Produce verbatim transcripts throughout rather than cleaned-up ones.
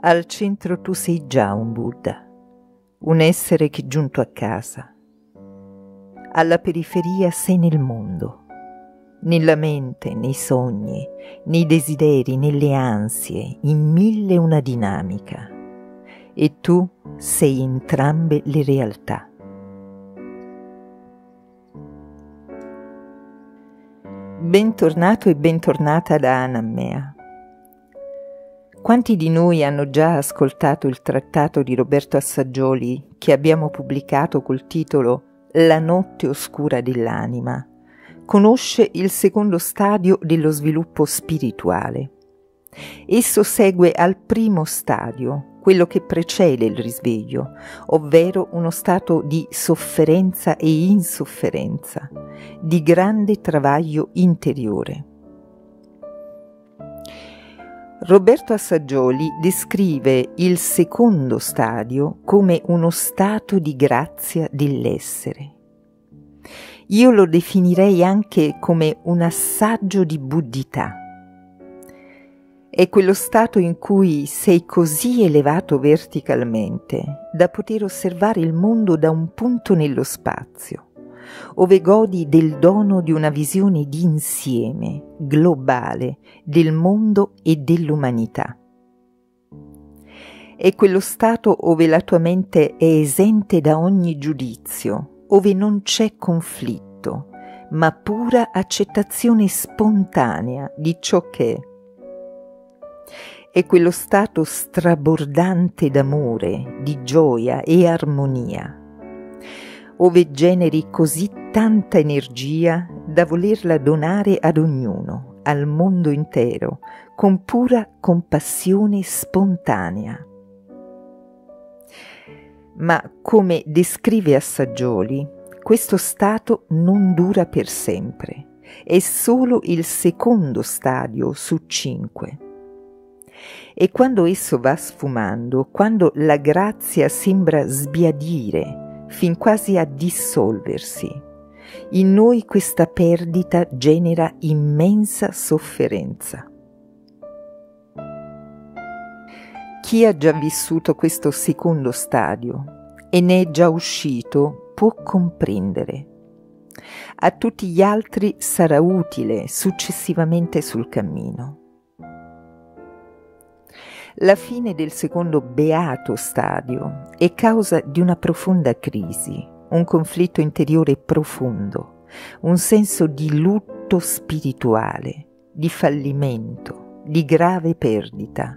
Al centro tu sei già un Buddha, un essere che giunto a casa. Alla periferia sei nel mondo, nella mente, nei sogni, nei desideri, nelle ansie, in mille una dinamica. E tu sei entrambe le realtà. Bentornato e bentornata da Anammea. Quanti di noi hanno già ascoltato il trattato di Roberto Assagioli che abbiamo pubblicato col titolo La notte oscura dell'anima? Conosce il secondo stadio dello sviluppo spirituale. Esso segue al primo stadio, quello che precede il risveglio, ovvero uno stato di sofferenza e insofferenza, di grande travaglio interiore. Roberto Assagioli descrive il secondo stadio come uno stato di grazia dell'essere. Io lo definirei anche come un assaggio di buddhità. È quello stato in cui sei così elevato verticalmente da poter osservare il mondo da un punto nello spazio, ove godi del dono di una visione di insieme, globale, del mondo e dell'umanità. È quello stato ove la tua mente è esente da ogni giudizio, ove non c'è conflitto, ma pura accettazione spontanea di ciò che è. È quello stato strabordante d'amore, di gioia e armonia, ove generi così tanta energia da volerla donare ad ognuno, al mondo intero, con pura compassione spontanea. Ma come descrive Assagioli, questo stato non dura per sempre, è solo il secondo stadio su cinque. E quando esso va sfumando, quando la grazia sembra sbiadire, fin quasi a dissolversi, in noi questa perdita genera immensa sofferenza. Chi ha già vissuto questo secondo stadio e ne è già uscito può comprendere. A tutti gli altri sarà utile successivamente sul cammino. La fine del secondo beato stadio è causa di una profonda crisi, un conflitto interiore profondo, un senso di lutto spirituale, di fallimento, di grave perdita.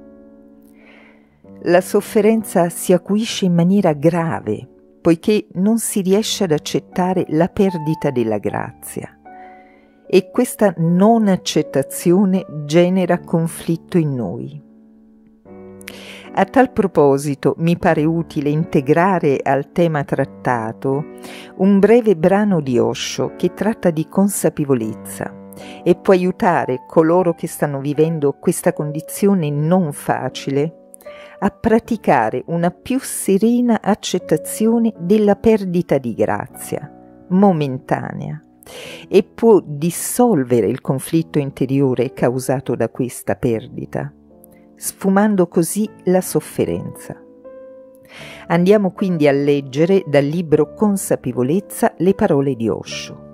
La sofferenza si acuisce in maniera grave, poiché non si riesce ad accettare la perdita della grazia. E questa non accettazione genera conflitto in noi. A tal proposito mi pare utile integrare al tema trattato un breve brano di Osho che tratta di consapevolezza e può aiutare coloro che stanno vivendo questa condizione non facile a praticare una più serena accettazione della perdita di grazia, momentanea, e può dissolvere il conflitto interiore causato da questa perdita, sfumando così la sofferenza. Andiamo quindi a leggere dal libro Consapevolezza le parole di Osho.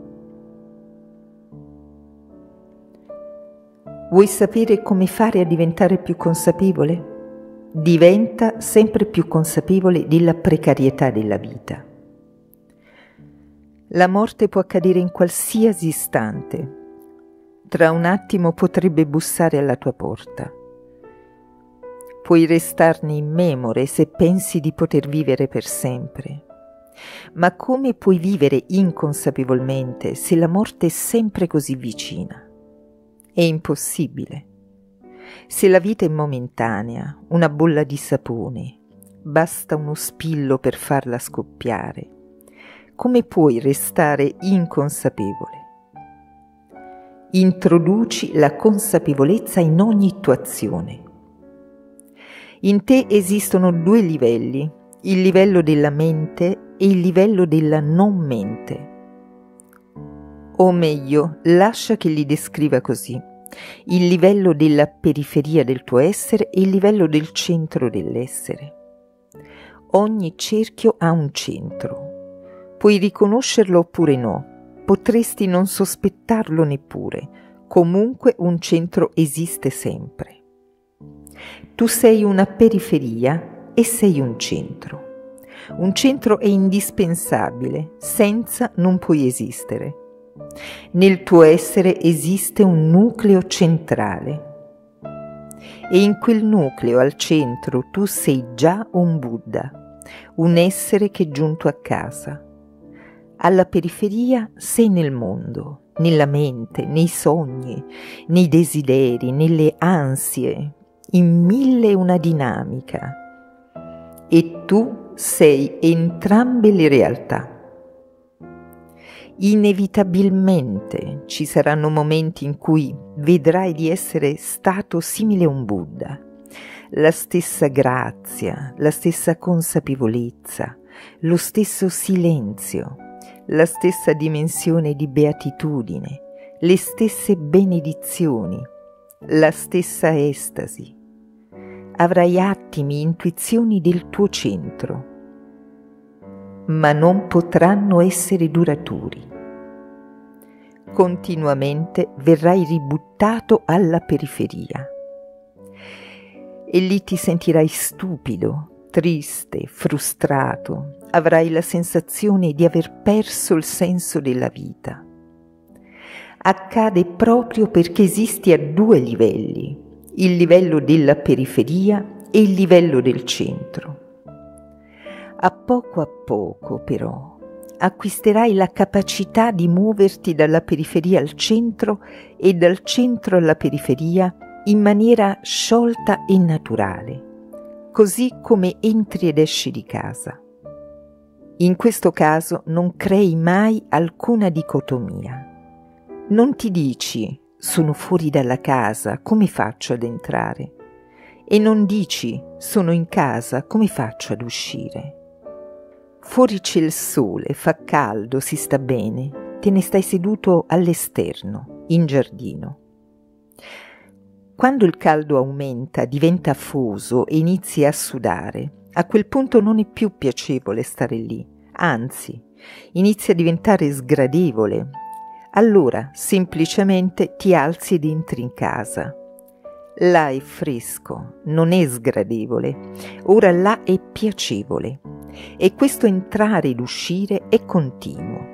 Vuoi sapere come fare a diventare più consapevole? Diventa sempre più consapevole della precarietà della vita. La morte può accadere in qualsiasi istante. Tra un attimo potrebbe bussare alla tua porta. Puoi restarne immemore se pensi di poter vivere per sempre. Ma come puoi vivere inconsapevolmente se la morte è sempre così vicina? È impossibile. Se la vita è momentanea, una bolla di sapone, basta uno spillo per farla scoppiare, come puoi restare inconsapevole? Introduci la consapevolezza in ogni tua azione. In te esistono due livelli, il livello della mente e il livello della non mente. O meglio, lascia che li descriva così. il livello della periferia del tuo essere e il livello del centro dell'essere. Ogni cerchio ha un centro. Puoi riconoscerlo oppure no, potresti non sospettarlo neppure, comunque un centro esiste sempre. Tu sei una periferia e sei un centro. Un centro è indispensabile, senza non puoi esistere. Nel tuo essere esiste un nucleo centrale e in quel nucleo al centro tu sei già un Buddha, un essere che è giunto a casa. Alla periferia sei nel mondo, nella mente, nei sogni, nei desideri, nelle ansie, in mille e una dinamica. E tu sei entrambe le realtà. Inevitabilmente ci saranno momenti in cui vedrai di essere stato simile a un Buddha, la stessa grazia, la stessa consapevolezza, lo stesso silenzio, la stessa dimensione di beatitudine, le stesse benedizioni, la stessa estasi. Avrai attimi, intuizioni del tuo centro, ma non potranno essere duraturi. Continuamente verrai ributtato alla periferia e lì ti sentirai stupido, triste, frustrato, avrai la sensazione di aver perso il senso della vita. Accade proprio perché esisti a due livelli, il livello della periferia e il livello del centro. A poco a poco, però, acquisterai la capacità di muoverti dalla periferia al centro e dal centro alla periferia in maniera sciolta e naturale, così come entri ed esci di casa. In questo caso non crei mai alcuna dicotomia. Non ti dici «sono fuori dalla casa, come faccio ad entrare?» e non dici «sono in casa, come faccio ad uscire?» Fuori c'è il sole, fa caldo, si sta bene, te ne stai seduto all'esterno, in giardino. Quando il caldo aumenta, diventa afoso e inizi a sudare, a quel punto non è più piacevole stare lì, anzi, inizia a diventare sgradevole. Allora semplicemente ti alzi ed entri in casa. Là è fresco, non è sgradevole, ora là è piacevole. E questo entrare ed uscire è continuo.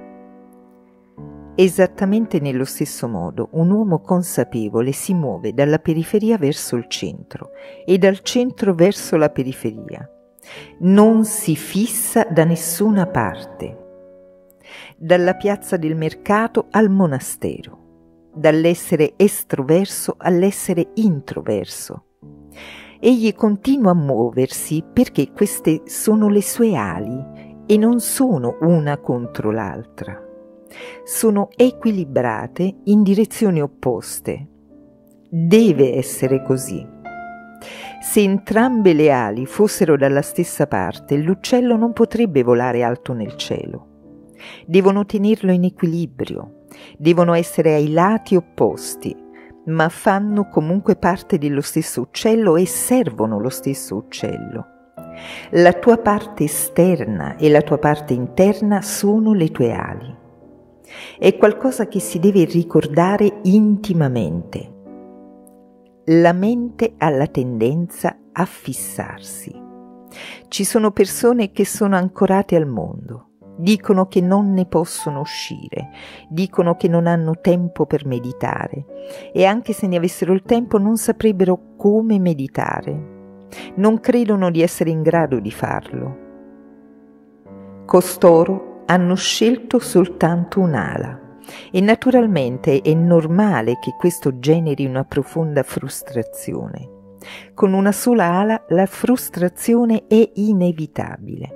Esattamente nello stesso modo, un uomo consapevole si muove dalla periferia verso il centro e dal centro verso la periferia. Non si fissa da nessuna parte. Dalla piazza del mercato al monastero, dall'essere estroverso all'essere introverso. Egli continua a muoversi perché queste sono le sue ali e non sono una contro l'altra. Sono equilibrate in direzioni opposte. Deve essere così. Se entrambe le ali fossero dalla stessa parte, l'uccello non potrebbe volare alto nel cielo. Devono tenerlo in equilibrio, devono essere ai lati opposti, ma fanno comunque parte dello stesso uccello e servono lo stesso uccello. La tua parte esterna e la tua parte interna sono le tue ali. È qualcosa che si deve ricordare intimamente. La mente ha la tendenza a fissarsi. Ci sono persone che sono ancorate al mondo. Dicono che non ne possono uscire, dicono che non hanno tempo per meditare e anche se ne avessero il tempo non saprebbero come meditare. Non credono di essere in grado di farlo. Costoro hanno scelto soltanto un'ala e naturalmente è normale che questo generi una profonda frustrazione. Con una sola ala la frustrazione è inevitabile.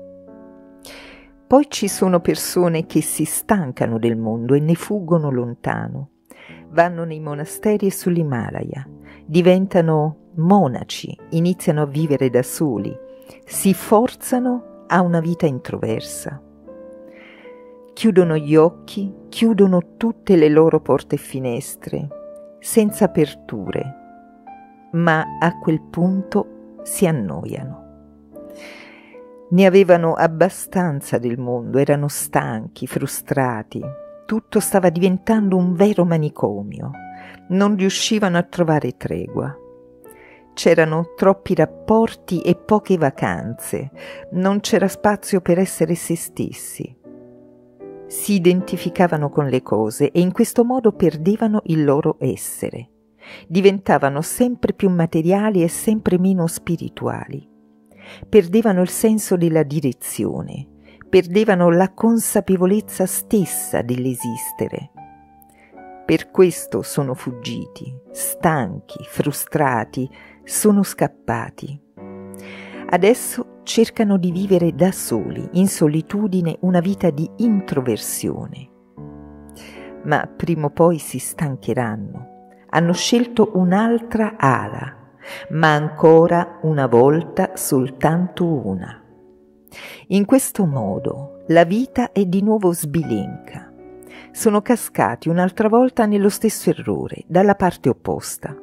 Poi ci sono persone che si stancano del mondo e ne fuggono lontano. Vanno nei monasteri e sull'Himalaya, diventano monaci, iniziano a vivere da soli, si forzano a una vita introversa. Chiudono gli occhi, chiudono tutte le loro porte e finestre, senza aperture, ma a quel punto si annoiano. Ne avevano abbastanza del mondo, erano stanchi, frustrati, tutto stava diventando un vero manicomio, non riuscivano a trovare tregua. C'erano troppi rapporti e poche vacanze, non c'era spazio per essere se stessi. Si identificavano con le cose e in questo modo perdevano il loro essere. Diventavano sempre più materiali e sempre meno spirituali. Perdevano il senso della direzione, perdevano la consapevolezza stessa dell'esistere. Per questo sono fuggiti, stanchi, frustrati, sono scappati. Adesso cercano di vivere da soli, in solitudine, una vita di introversione. Ma prima o poi si stancheranno. Hanno scelto un'altra ala, ma ancora una volta soltanto una. In questo modo la vita è di nuovo sbilenca. Sono cascati un'altra volta nello stesso errore, dalla parte opposta.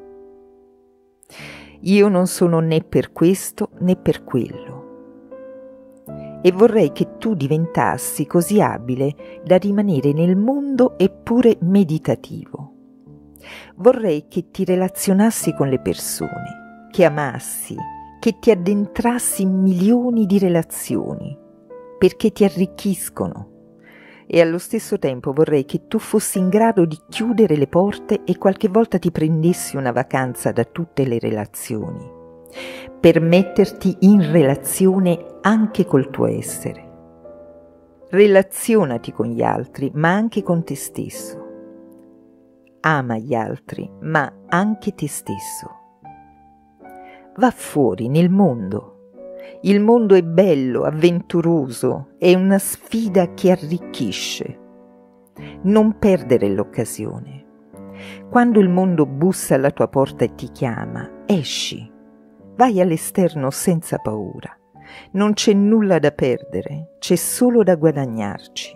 Io non sono né per questo né per quello. E vorrei che tu diventassi così abile da rimanere nel mondo eppure meditativo. Vorrei che ti relazionassi con le persone, che amassi, che ti addentrassi in milioni di relazioni, perché ti arricchiscono. E allo stesso tempo vorrei che tu fossi in grado di chiudere le porte e qualche volta ti prendessi una vacanza da tutte le relazioni, per metterti in relazione anche col tuo essere. Relazionati con gli altri, ma anche con te stesso. Ama gli altri, ma anche te stesso. Va fuori nel mondo. Il mondo è bello, avventuroso, è una sfida che arricchisce. Non perdere l'occasione. Quando il mondo bussa alla tua porta e ti chiama, esci. Vai all'esterno senza paura. Non c'è nulla da perdere, c'è solo da guadagnarci.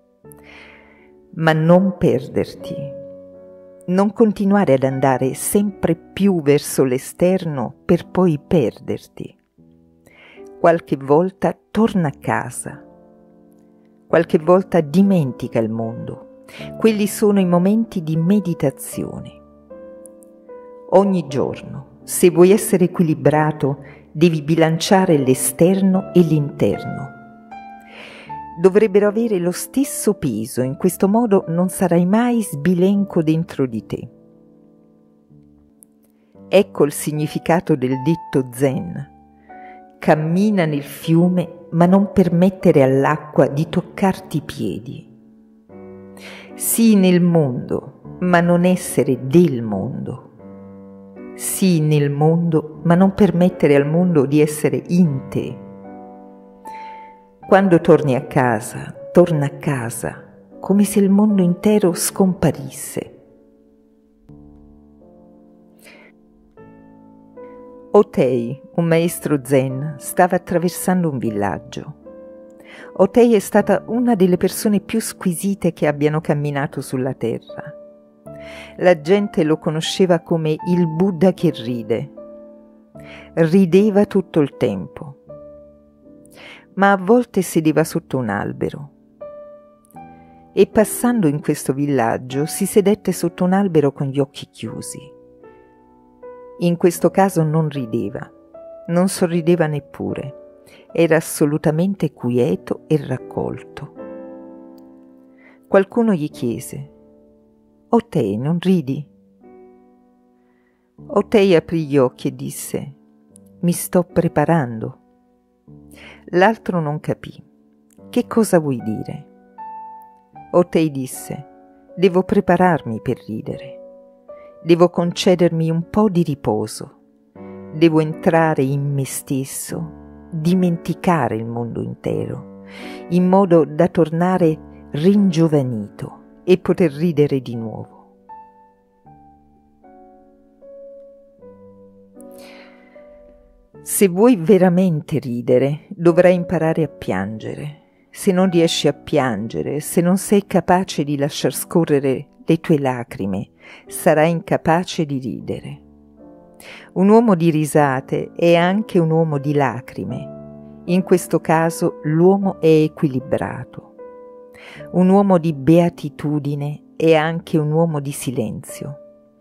Ma non perderti. Non continuare ad andare sempre più verso l'esterno per poi perderti. Qualche volta torna a casa, qualche volta dimentica il mondo. Quelli sono i momenti di meditazione. Ogni giorno, se vuoi essere equilibrato, devi bilanciare l'esterno e l'interno. Dovrebbero avere lo stesso peso, in questo modo non sarai mai sbilenco dentro di te. Ecco il significato del detto zen. Cammina nel fiume, ma non permettere all'acqua di toccarti i piedi. Sii nel mondo, ma non essere del mondo. Sii nel mondo, ma non permettere al mondo di essere in te. Quando torni a casa, torna a casa, come se il mondo intero scomparisse. Otei, un maestro zen, stava attraversando un villaggio. Otei è stata una delle persone più squisite che abbiano camminato sulla terra. La gente lo conosceva come il Buddha che ride. Rideva tutto il tempo, ma a volte sedeva sotto un albero. E passando in questo villaggio si sedette sotto un albero con gli occhi chiusi. In questo caso non rideva, non sorrideva neppure, era assolutamente quieto e raccolto. Qualcuno gli chiese: «Otei, non ridi?» Otei aprì gli occhi e disse: «Mi sto preparando». L'altro non capì. «Che cosa vuoi dire?» Otei disse: «Devo prepararmi per ridere. Devo concedermi un po' di riposo. Devo entrare in me stesso, dimenticare il mondo intero, in modo da tornare ringiovanito e poter ridere di nuovo». Se vuoi veramente ridere, dovrai imparare a piangere. Se non riesci a piangere, se non sei capace di lasciar scorrere le tue lacrime, sarai incapace di ridere. Un uomo di risate è anche un uomo di lacrime. In questo caso l'uomo è equilibrato. Un uomo di beatitudine è anche un uomo di silenzio.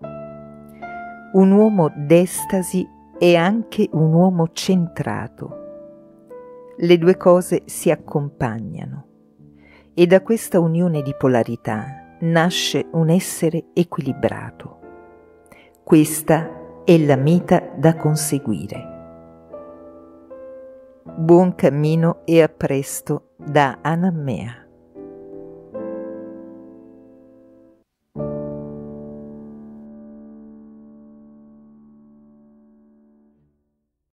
Un uomo d'estasi è anche un uomo centrato. Le due cose si accompagnano e da questa unione di polarità nasce un essere equilibrato. Questa è la meta da conseguire. Buon cammino e a presto da Anammea.